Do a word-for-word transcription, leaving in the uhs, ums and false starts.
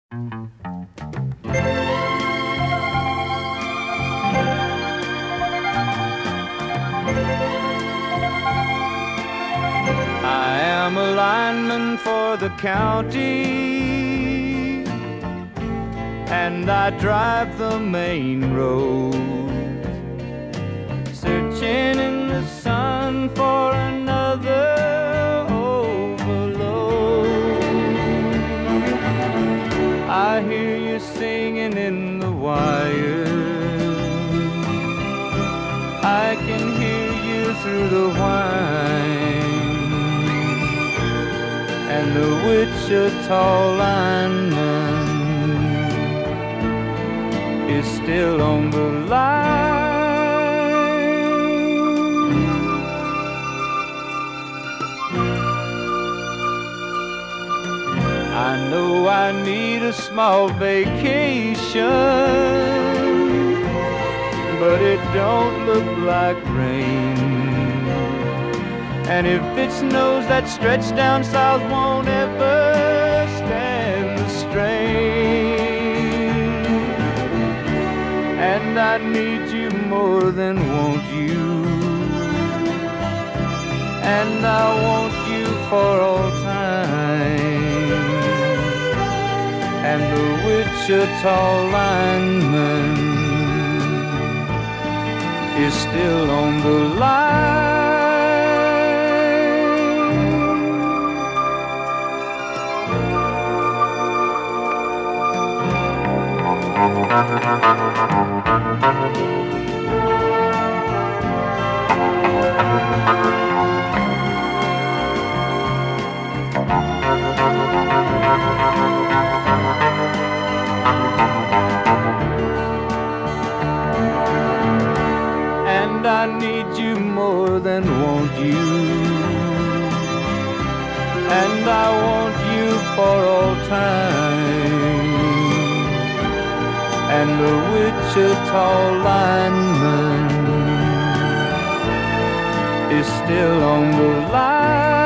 I am a lineman for the county, and I drive the main road, searching in the sun for another overload. I hear you singing in the wire, I can hear you through the whine, and the Wichita lineman is still on the line. I know I need a small vacation, but it don't look like rain. And if it snows, that stretch down south won't ever stand the strain. And I need you more than want you, and I want you for all time. And the Wichita lineman is still on the line. And I need you more than want you, and I want you for all time. And the Wichita lineman is still on the line.